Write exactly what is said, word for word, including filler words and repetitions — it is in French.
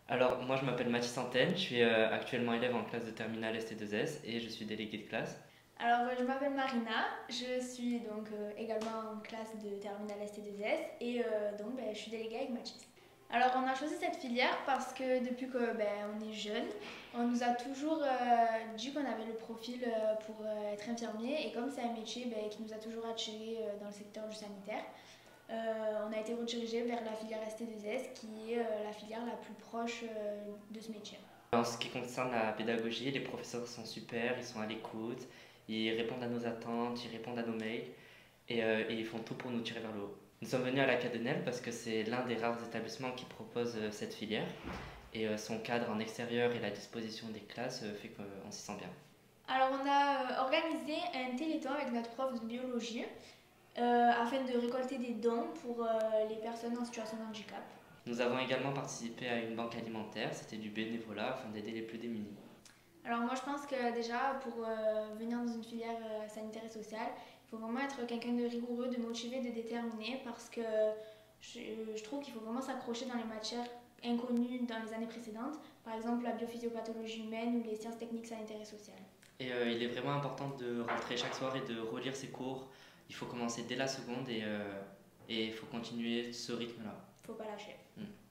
Alors, moi je m'appelle Mathis Antenne, je suis euh, actuellement élève en classe de terminale S T deux S et je suis délégué de classe. Alors, euh, je m'appelle Marina, je suis donc euh, également en classe de terminale S T deux S et euh, donc ben, je suis déléguée avec Mathis. Alors, on a choisi cette filière parce que depuis que ben, on est jeune, on nous a toujours euh, dit qu'on avait le profil euh, pour euh, être infirmier et comme c'est un métier ben, qui nous a toujours attirés euh, dans le secteur du sanitaire, euh, on a été redirigé vers la filière S T deux S qui est euh, la filière la plus proche euh, de ce métier. En ce qui concerne la pédagogie, les professeurs sont super, ils sont à l'écoute, ils répondent à nos attentes, ils répondent à nos mails et, euh, et ils font tout pour nous tirer vers le haut. Nous sommes venus à la Cadenelle parce que c'est l'un des rares établissements qui propose euh, cette filière et euh, son cadre en extérieur et la disposition des classes euh, fait qu'on s'y sent bien. Alors, on a euh, organisé un téléthon avec notre prof de biologie euh, afin de récolter des dons pour euh, les personnes en situation de handicap. Nous avons également participé à une banque alimentaire, c'était du bénévolat afin d'aider les plus démunis. Alors moi je pense que déjà pour euh, venir dans une filière euh, sanitaire et sociale, il faut vraiment être quelqu'un de rigoureux, de motivé, de déterminé parce que je, je trouve qu'il faut vraiment s'accrocher dans les matières inconnues dans les années précédentes, par exemple la biophysiopathologie humaine ou les sciences techniques sanitaires et sociales. Et euh, il est vraiment important de rentrer chaque soir et de relire ses cours. Il faut commencer dès la seconde et, euh, et il faut continuer ce rythme-là. Faut pas lâcher. Mm.